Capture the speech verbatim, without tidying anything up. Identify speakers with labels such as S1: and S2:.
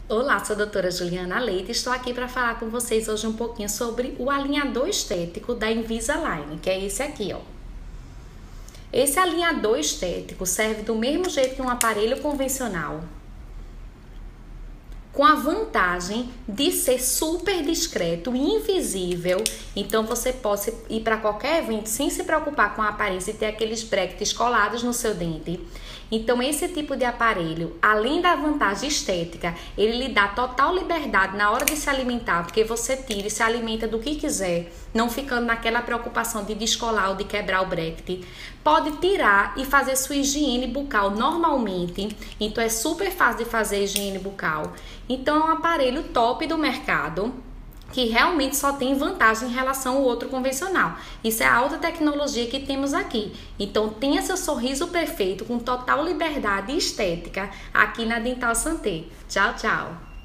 S1: Olá, sou a doutora Juliana Leite e estou aqui para falar com vocês hoje um pouquinho sobre o alinhador estético da Invisalign, que é esse aqui, ó. Esse alinhador estético serve do mesmo jeito que um aparelho convencional, com a vantagem de ser super discreto e invisível. Então você pode ir para qualquer evento sem se preocupar com a aparência e ter aqueles brackets colados no seu dente. Então esse tipo de aparelho, além da vantagem estética, ele lhe dá total liberdade na hora de se alimentar, porque você tira e se alimenta do que quiser, não ficando naquela preocupação de descolar ou de quebrar o bracket. Pode tirar e fazer sua higiene bucal normalmente, então é super fácil de fazer higiene bucal. Então é um aparelho top do mercado, que realmente só tem vantagem em relação ao outro convencional. Isso é a alta tecnologia que temos aqui. Então tenha seu sorriso perfeito com total liberdade estética aqui na Dental Santé. Tchau, tchau!